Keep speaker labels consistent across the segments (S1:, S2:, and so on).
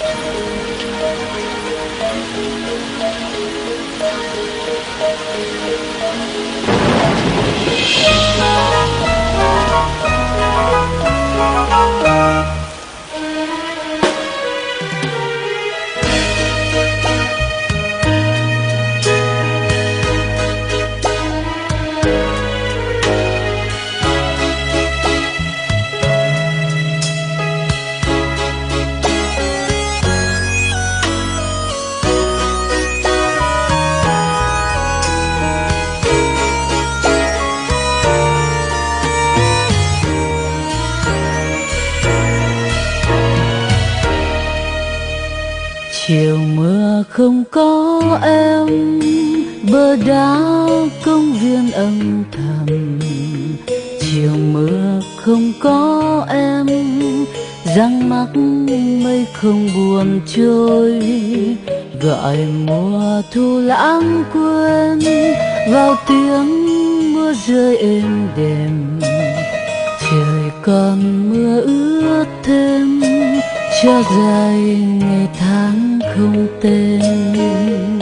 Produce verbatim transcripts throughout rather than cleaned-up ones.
S1: Chiều mưa không có em, bờ đá công viên âm thầm. Chiều mưa không có em, răng mắc mây không buồn trôi. Gọi mùa thu lãng quên vào tiếng mưa rơi êm đềm. Trời còn mưa ướt thêm, cho dài ngày tháng không tên.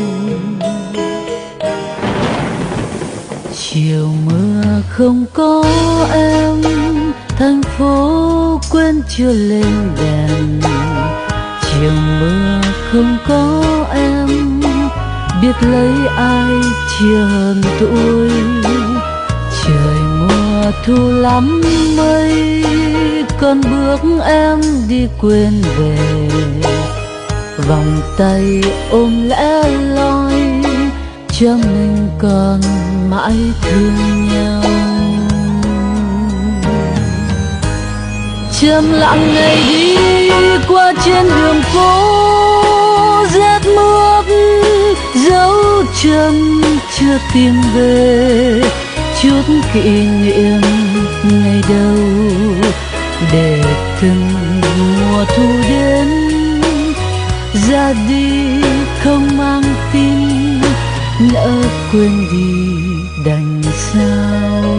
S1: Chiều mưa không có em, thành phố quên chưa lên đèn. Chiều mưa không có em, biết lấy ai chia hơn tuổi. Trời mùa thu lắm mây, con bước em đi quên về. Vòng tay ôm lẽ loi, cho mình còn mãi thương nhau. Trầm lặng ngày đi qua trên đường phố, rét mướt dấu chân chưa tìm về. Chút kỷ niệm ngày đầu, để từng mùa thu đến ra đi không mang tin. Lỡ quên đi đành sao.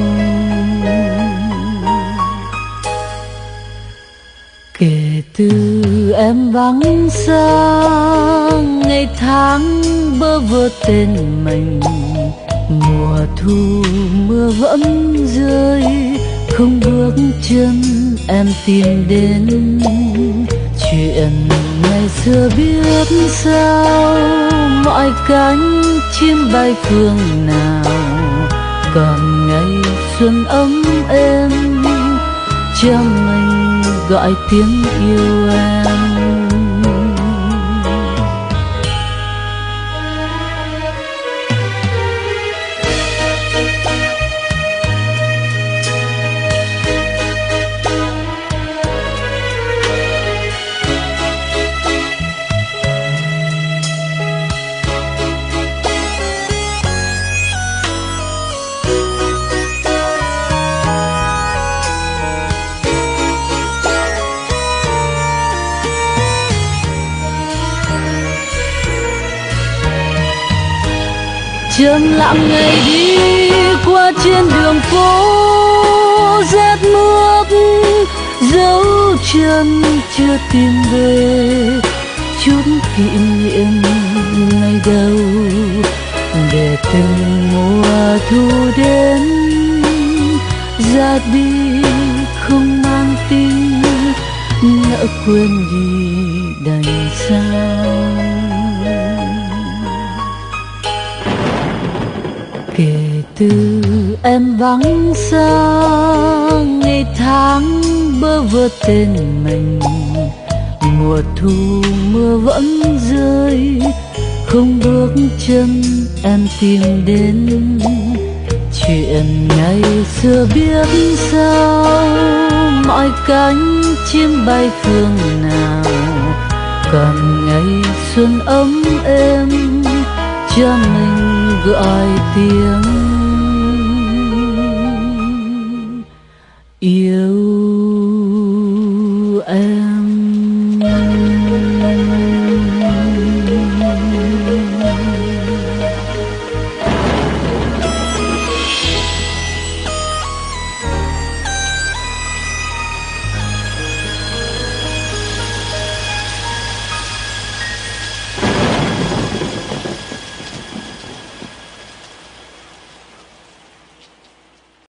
S1: Kể từ em vắng xa, ngày tháng bơ vơ tên mình. Mùa thu mưa vẫn rơi, không bước chân em tìm đến. Chuyện ngày xưa biết sao, mọi cánh chim bay phương nào. Còn ngày xuân ấm êm, cho mình gọi tiếng yêu em. Trầm lặng ngày đi qua trên đường phố, rét mướt dấu chân chưa tìm về. Chút kỷ niệm ngày đầu, để từng mùa thu đến ra đi không mang tin. Nỡ quên đi đành sao. Kể từ em vắng xa, ngày tháng bơ vơ tên mình. Mùa thu mưa vẫn rơi, không bước chân em tìm đến. Chuyện ngày xưa biết sao, mọi cánh chim bay phương nào. Còn ngày xuân ấm êm, cho mình gọi tiếng yêu em.